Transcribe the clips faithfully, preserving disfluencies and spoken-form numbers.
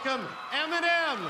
welcome Eminem.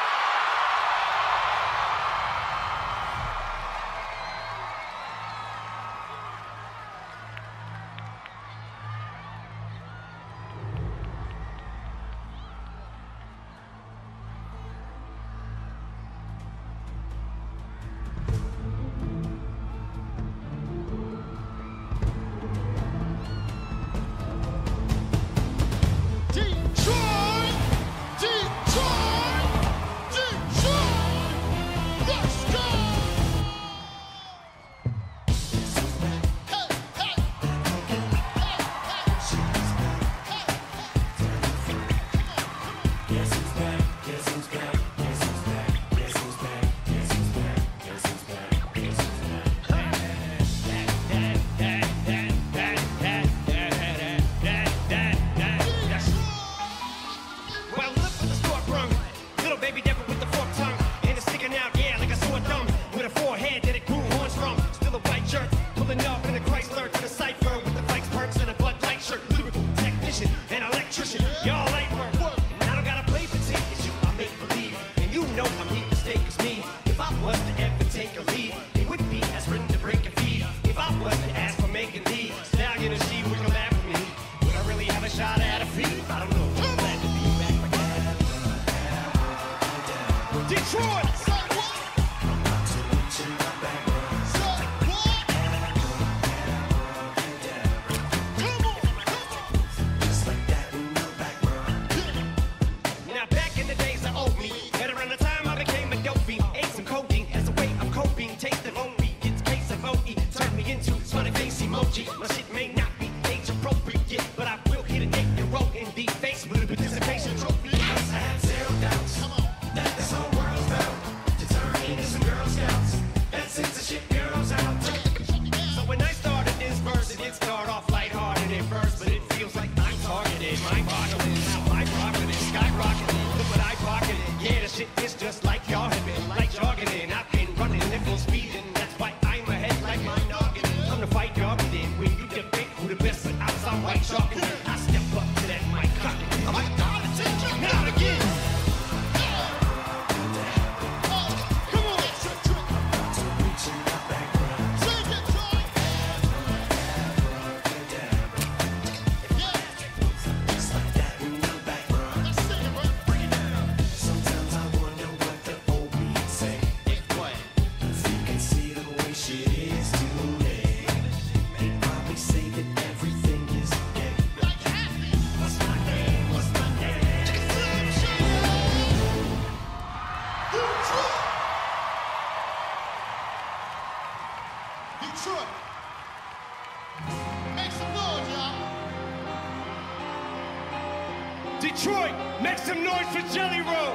Detroit, make some noise for Jelly Roll.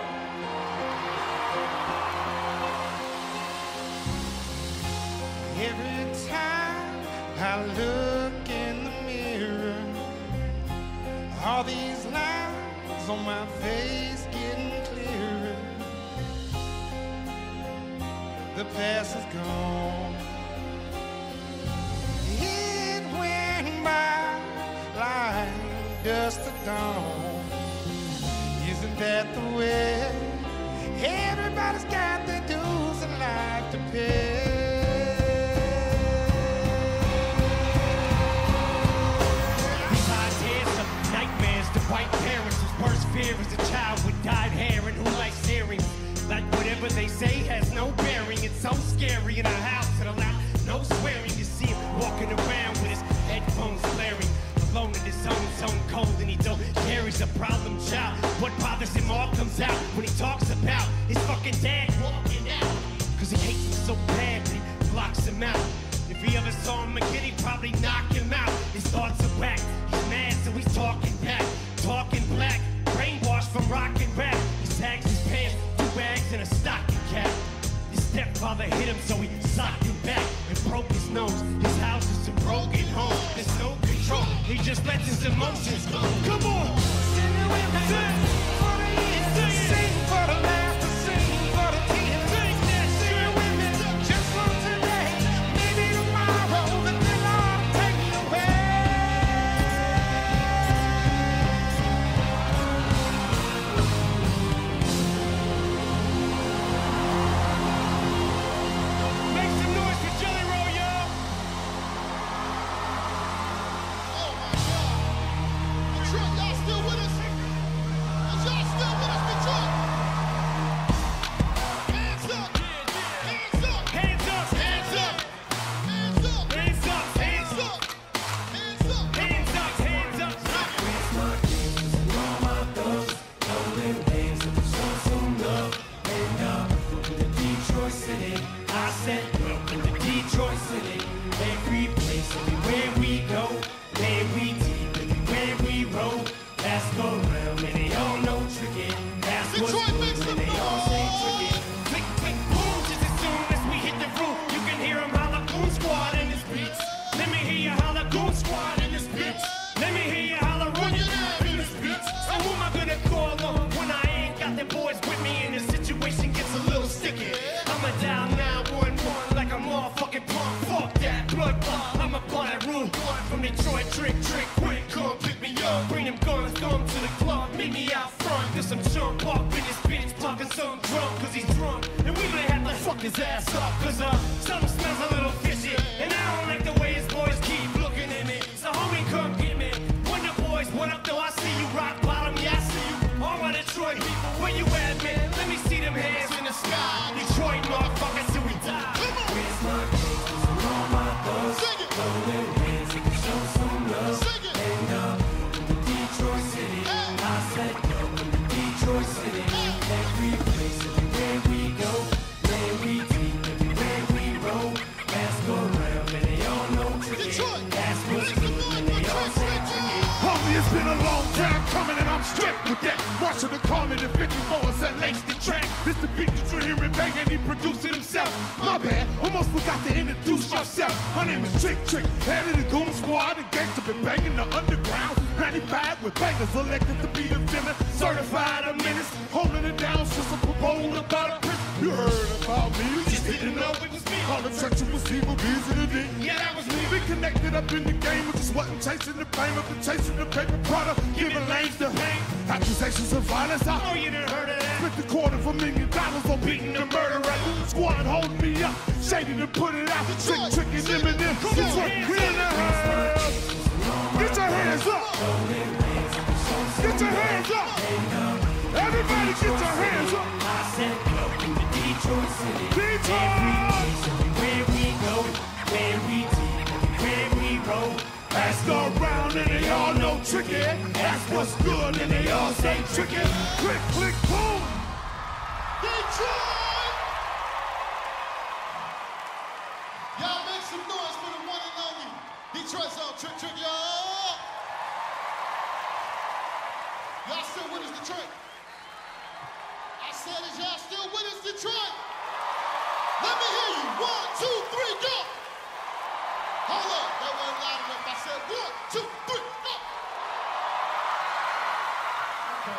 Every time I look in the mirror, all these lines on my face getting clearer. The past is gone. It went by like dust at dawn. Isn't that the way? Everybody's got their dues in life to pay. Besides handsome nightmares, the white parents whose worst fear is a child with dyed hair and who likes hearing. Like whatever they say has no bearing. It's so scary in a house that allows no swearing. You see him walking around with his headphones blaring, alone in his own zone, cold, and he don't care. He's a problem child. What bothers him all comes out when he talks about his fucking dad walking out. Cause he hates him so bad that he blocks him out. If he ever saw him again, he'd probably knock him out. His thoughts are whack. He's mad, so he's talking back. Talking black, brainwashed from rock and rap. He sags his pants, two bags, and a stocking cap. His stepfather hit him, so he socked him back and broke his nose. His house is a broken home. There's no control. He just lets his emotions go. Come on! Sing! For the years, sing for the laughter, sing for the tears. Sing that shit! Sing with me, just for today. Maybe tomorrow, the good Lord will take me away. was good and they all say tricky. Click, click, boom, just as soon as we hit the roof, you can hear them holler Goon Squad in this beats. Let me hear you holler Goon Squad in this beats. Let me hear you holler Run Your Lab in this beats. So who am I gonna call on when I ain't got the boys with me and the situation gets a little sticky? I'ma dial nine one one like a motherfucking punk. Fuck that blood clot. I'ma apply that rule from Detroit. Trick, trick, quick, come pick me up. Bring them guns, come to the club, meet me out front. There's some chump up in this bitch, talking some drunk, cause he's drunk. And we gonna have to fuck his ass up, cause uh, something smells a little fishy. And I don't like the way his boys keep looking at me. So homie, come get me. When the boys, what up though? I see you rock bottom, yeah, I see you. All my Detroit people, where you at, man? Let me see them hands in the sky. Detroit motherfuckers till we die. Where's my gangsters and all my thugs? Sing it! Throw their hands and show some love. Sing it! And up in the Detroit City. Hey. I said go in the Detroit City. Hey. Every place, everywhere we go. Man, we deep, everywhere we roll. Fast go around, and they all know tricky. Detroit! That's what's good, and they all say tricky. Homie, it's been a long time coming and I'm strict with that. Watching the call me the fifty-fours that lace the track. This the beat that you're hearing bang and he produced it himself. My bad, almost forgot to introduce yourself. My name is Trick Trick, head of the Goon Squad. And gangsta been banging the underground. ninety-five with bangers elected to be the villain. Certified a menace, holding it down since a parole about a prince. You heard about me, you just didn't know it was me. All the treacherous evil bees in the D. Yeah, that was me. We connected up in the game, we just wasn't chasing the fame, I've been chasing the paper product, giving lanes to hang. Accusations of violence, I Oh, you done heard of that? spent a quarter of a million dollars on beating the murderer. Squad holding me up, shady to put it out. Trick, tricking them and them. Detroit, we in the house. Get your hands up. Get your hands up. Everybody get your hands up. I said go in the Detroit City. Detroit. Everywhere we go, where we deep, everywhere we roll. Ask around and they all know tricky. Ask what's good and they all say tricky. Click, click, boom. Detroit! Y'all make some noise for the one and only Detroit Zone Trick Trick, y'all. Y'all still with us, Detroit? I said, is y'all still with us, Detroit? Let me hear you. One, two, three, go. Hold up, that wasn't loud enough. I said one, two, three, go. Okay.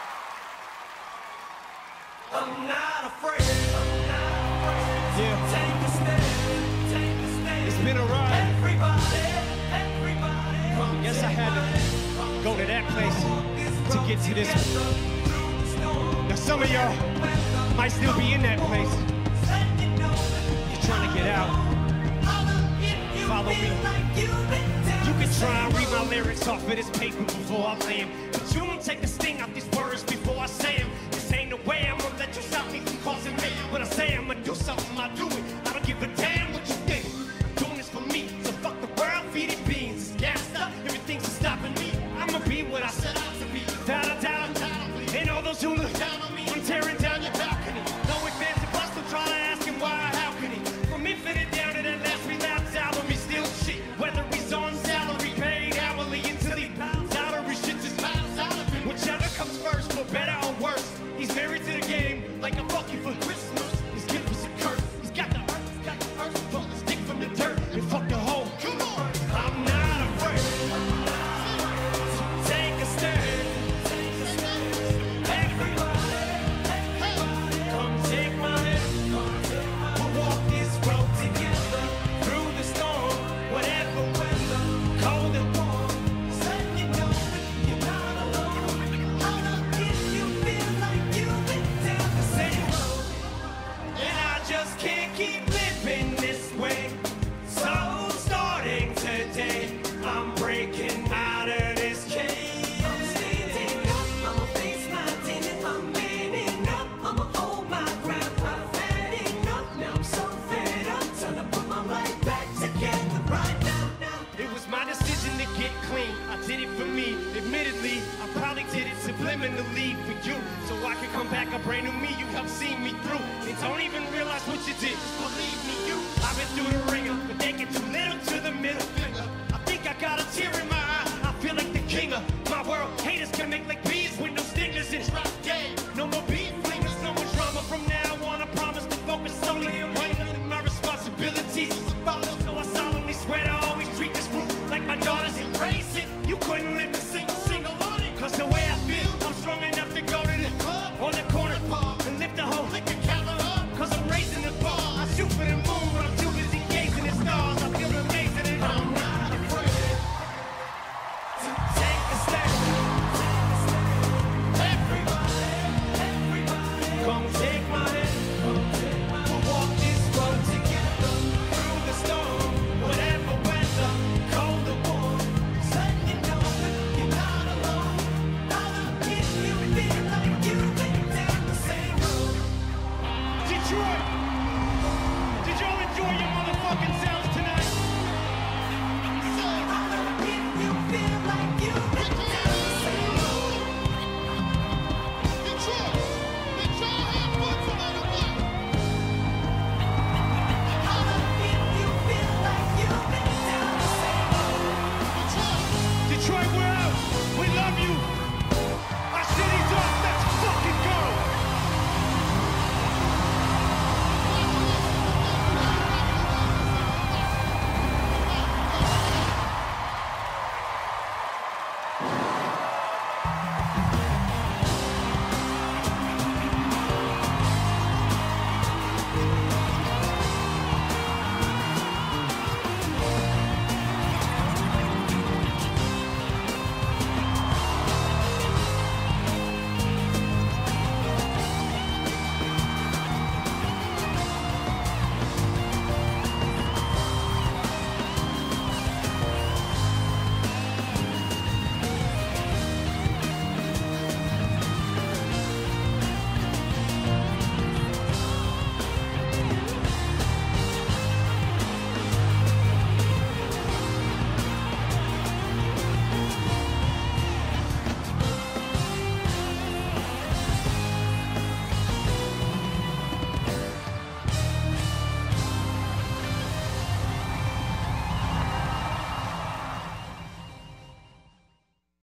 I'm not afraid. I'm not afraid. Yeah. Take a stand. Take a stand. It's been a ride. Everybody, everybody. Guess I had to go to that place to get to this. Now some of y'all might still be in that place. You're trying to get out. Follow me. You can try and read my lyrics off of this paper before I lay 'em, but you don't take the sting out these words before I say 'em. This ain't the way I'm gonna let you stop me from causing me. When I say I'm gonna do something, I do it. I don't give a damn what you think. I'm doing this for me, so fuck the world, feed it beans. It's gassed up, everything's stopping me. I'ma be what I set out to be, without a doubt. And all those who look down on me, I'm tearing down your balcony. No advance and plus, don't try to ask him why or how can he. From infinite down to that last relapse album, he's still shit. Whether he's on salary, paid hourly, until he pounds out or he shits his mouth out of him. Whichever comes first, for better or worse. He's married to the game, like a fuck you for Christmas. His gift was a curse. He's got the earth, he's got the earth. Fuck the stick from the dirt and fuck the hole. Come on, I'm not afraid. Take a stand. Subliminally for you, so I can come back a brand new me. You helped see me through, and don't even realize what you did. Just believe me, you. I've been through the